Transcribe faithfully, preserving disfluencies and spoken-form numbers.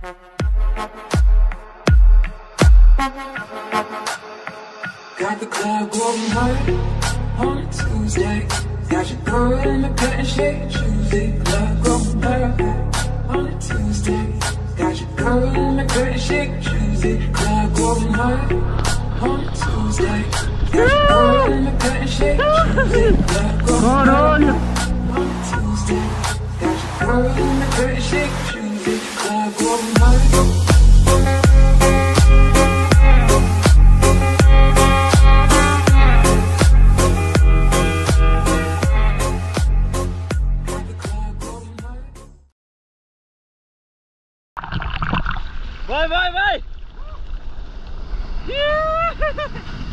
Got the club going hard on a Tuesday. Got your girl in the cutting shade Tuesday. Club going hard on a Tuesday. Got your girl in the cutting shade Tuesday. Club going hard on a Tuesday. Got your girl in the cutting shade Tuesday. Club going hard on a Tuesday. Got your girl in the cutting shade Tuesday. Club going hard. Vai, vai, vai! Yeah!